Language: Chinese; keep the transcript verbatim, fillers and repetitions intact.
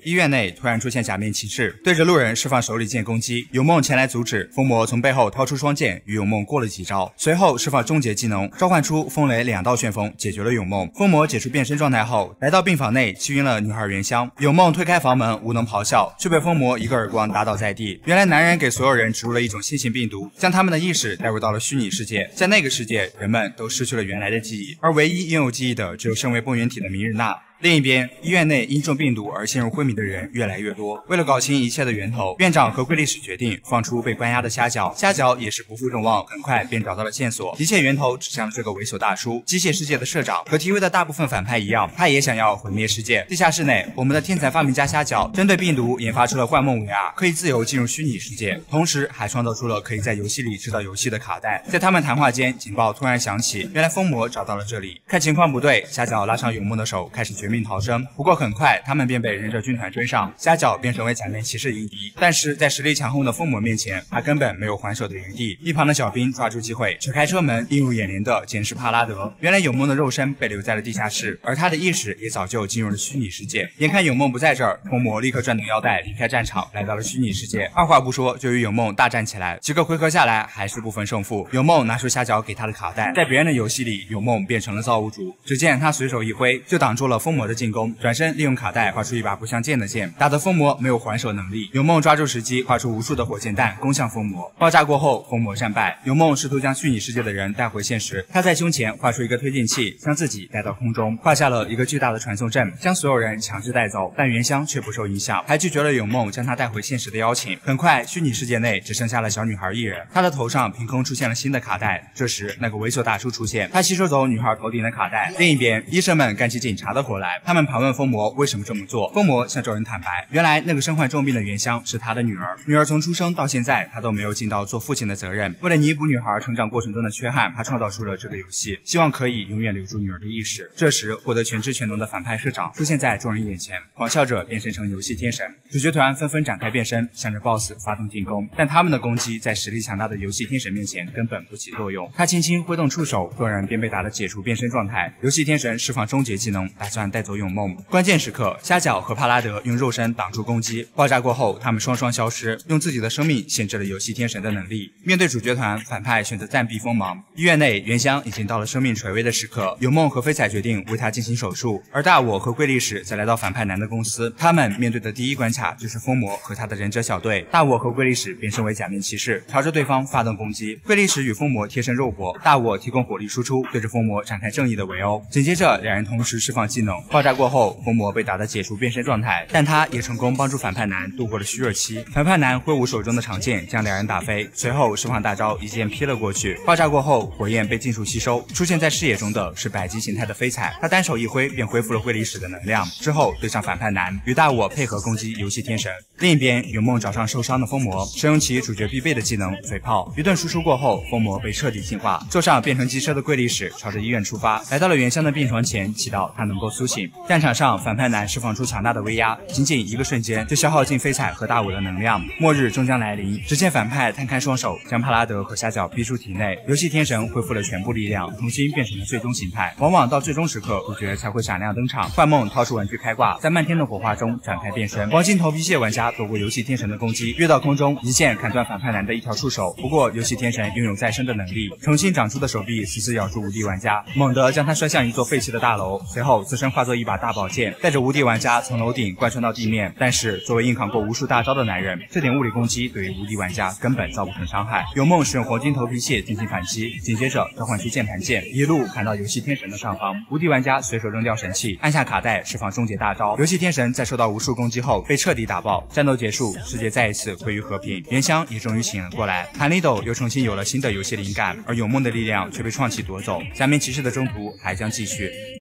医院内突然出现假面骑士，对着路人释放手里剑攻击。有梦前来阻止，疯魔从背后掏出双剑，与有梦过了几招，随后释放终结技能，召唤出风雷两道旋风，解决了有梦。疯魔解除变身状态后，来到病房内，气晕了女孩原香。有梦推开房门，无能咆哮，却被疯魔一个耳光打倒在地。原来男人给所有人植入了一种新型病毒，将他们的意识带入到了虚拟世界。在那个世界，人们都失去了原来的记忆，而唯一拥有记忆的只有身为崩原体的明日娜。另一边，医院内因中病毒而陷入昏迷的人越来越多。为了搞清一切的源头，院长和贵历史决定放出被关押的虾饺。虾饺也是不负众望，很快便找到了线索，一切源头指向了这个猥琐大叔——机械世界的社长。和 T V 的大部分反派一样，他也想要毁灭世界。地下室内，我们的天才发明家虾饺针对病毒研发出了幻梦 V R， 可以自由进入虚拟世界，同时还创造出了可以在游戏里制造游戏的卡带。在他们谈话间，警报突然响起，原来疯魔找到了这里。看情况不对，虾饺拉上有梦的手，开始绝命逃生。不过很快，他们便被忍者军团追上，虾饺便成为假面骑士迎敌。但是在实力强横的疯魔面前，他根本没有还手的余地。一旁的小兵抓住机会，扯开车门，映入眼帘的竟是帕拉德。原来有梦的肉身被留在了地下室，而他的意识也早就进入了虚拟世界。眼看有梦不在这儿，疯魔立刻转动腰带离开战场，来到了虚拟世界。二话不说就与有梦大战起来。几个回合下来，还是不分胜负。有梦拿出虾饺给他的卡带，在别人的游戏里，有梦变成了造物主。只见他随手一挥，就挡住了疯魔的进攻。转身利用卡带画出一把不像剑的剑，打得疯魔没有还手能力。有梦抓住时机，画出无数的火箭弹攻向疯魔。爆炸过后，疯魔战败。有梦试图将虚拟世界的人带回现实，他在胸前画出一个推进器，将自己带到空中，画下了一个巨大的传送阵，将所有人强制带走。但原香却不受影响，还拒绝了有梦将他带回现实的邀请。很快，虚拟世界内只剩下了小女孩一人，她的头上凭空出现了新的卡带。这时，那个猥琐大叔出现，他吸收走女孩头顶的卡带。另一边，医生们干起警察的活来，他们盘问疯魔为什么这么做。疯魔向众人坦白，原来那个身患重病的原香是他的女儿，女儿从出生到现在，他都没有尽到做父亲的责任。为了弥补女孩成长过程中的缺憾，他创造出了这个游戏，希望可以永远留住女儿的意识。这时，获得全知全能的反派社长出现在众人眼前，狂笑着变身成游戏天神。主角团纷纷展开变身，向着 B O S S 发动进攻，但他们的攻击在实力强大的游戏天神面前根本不起作用。他轻轻挥动触手，众人便被打得解除变身状态。游戏天神释放终结技能，打算带走永梦。关键时刻，虾饺和帕拉德用肉身挡住攻击，爆炸过后，他们双双消失，用自己的生命限制了游戏天神的能力。面对主角团，反派选择暂避锋芒。医院内，原香已经到了生命垂危的时刻，有梦和飞彩决定为他进行手术，而大我和贵历史则来到反派男的公司。他们面对的第一关卡就是疯魔和他的忍者小队。大我和贵历史变身为假面骑士，朝着对方发动攻击。贵历史与疯魔贴身肉搏，大我提供火力输出，对着疯魔展开正义的围殴。紧接着，两人同时释放技能，爆炸过后，疯魔被打得解除变身状态，但他也成功帮助反派男度过了虚弱期。反派男挥舞手中的长剑将两人打飞，随后释放大招一剑劈了过去。爆炸过后，火焰被尽数吸收，出现在视野中的是百级形态的飞彩，他单手一挥便恢复了贵历史的能量，之后对上反派男，与大我配合攻击游戏天神。另一边，有梦找上受伤的疯魔，使用其主角必备的技能嘴炮，一顿输出过后，疯魔被彻底净化，坐上变成机车的贵历史朝着医院出发，来到了原香的病床前，祈祷他能够苏醒。战场上，反派男释放出强大的威压，仅仅一个瞬间就消耗尽飞彩和大我的能量，末日终将来临。只见反派摊开双手，将帕拉德和虾饺逼出体内，游戏天神恢复了全部力量，重新变成了最终形态。往往到最终时刻，主角才会闪亮登场。幻梦掏出玩具开挂，在漫天的火花中展开变身。黄金头皮屑玩家躲过游戏天神的攻击，跃到空中，一剑砍断反派男的一条触手。不过游戏天神拥有再生的能力，重新长出的手臂死死咬住无敌玩家，猛地将他摔向一座废弃的大楼，随后自身化作一把大宝剑，带着无敌玩家从楼顶贯穿到地面。但是作为硬扛过无数大招的男人，这点物理攻击对于无敌玩家根本造不成伤害。有梦使用黄金头皮屑进行反击，紧接着召唤出键盘剑，一路砍到游戏天神的上方。无敌玩家随手扔掉神器，按下卡带释放终结大招。游戏天神在受到无数攻击后被彻底打爆，战斗结束，世界再一次归于和平。原香也终于醒了过来，韩立斗又重新有了新的游戏灵感，而有梦的力量却被创奇夺走。假面骑士的征途还将继续。